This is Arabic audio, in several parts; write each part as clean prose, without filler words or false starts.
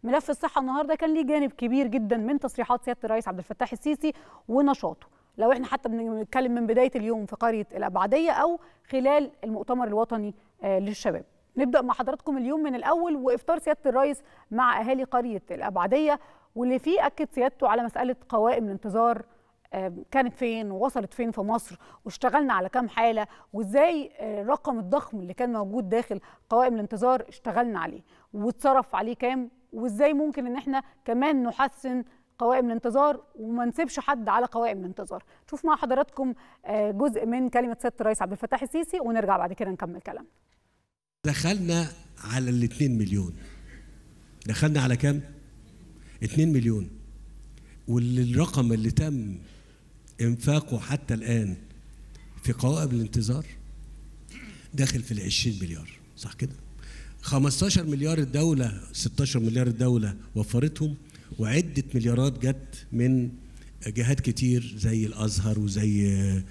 ملف الصحة النهارده كان ليه جانب كبير جدا من تصريحات سيادة الرئيس عبد الفتاح السيسي ونشاطه، لو احنا حتى بنتكلم من بداية اليوم في قرية الأبعدية أو خلال المؤتمر الوطني للشباب. نبدأ مع حضراتكم اليوم من الأول وإفطار سيادة الرئيس مع أهالي قرية الأبعدية، واللي فيه أكد سيادته على مسألة قوائم الانتظار كانت فين ووصلت فين في مصر، واشتغلنا على كام حالة، وازاي الرقم الضخم اللي كان موجود داخل قوائم الانتظار اشتغلنا عليه واتصرف عليه كام، وازاي ممكن ان احنا كمان نحسن قوائم الانتظار وما نسيبش حد على قوائم الانتظار. شوف مع حضراتكم جزء من كلمة سيادة الرئيس عبد الفتاح السيسي ونرجع بعد كده نكمل كلامنا. دخلنا على ال 2 مليون. دخلنا على كام؟ 2 مليون. والرقم اللي تم انفاقه حتى الآن في قوائم الانتظار داخل في 20 مليار، صح كده؟ 15 مليار الدولة، 16 مليار الدولة وفرتهم، وعدة مليارات جت من جهات كتير زي الأزهر وزي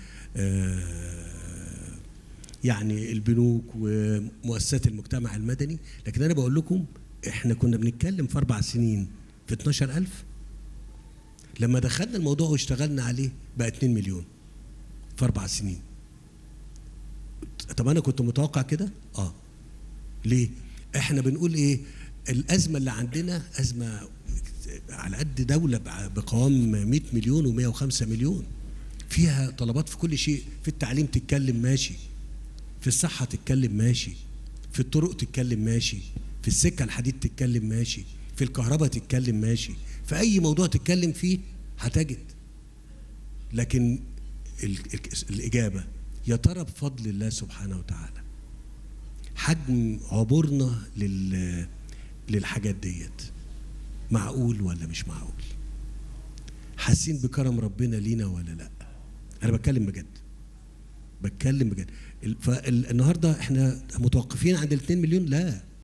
يعني البنوك ومؤسسات المجتمع المدني. لكن أنا بقول لكم إحنا كنا بنتكلم في 4 سنين في 12,000. لما دخلنا الموضوع واشتغلنا عليه بقى 2 مليون في 4 سنين. طب أنا كنت متوقع كده؟ ليه؟ احنا بنقول ايه؟ الأزمة اللي عندنا أزمة على قد دولة بقوام 100 مليون و105 مليون، فيها طلبات في كل شيء. في التعليم تتكلم ماشي، في الصحة تتكلم ماشي، في الطرق تتكلم ماشي، في السكة الحديد تتكلم ماشي، في الكهرباء تتكلم ماشي، في أي موضوع تتكلم فيه هتجد. لكن الإجابة يا ترى بفضل الله سبحانه وتعالى حجم عبورنا للحاجات ديت معقول ولا مش معقول؟ حاسين بكرم ربنا لينا ولا لا؟ أنا بتكلم بجد. فالنهارده احنا متوقفين عند ال 2 مليون؟ لا،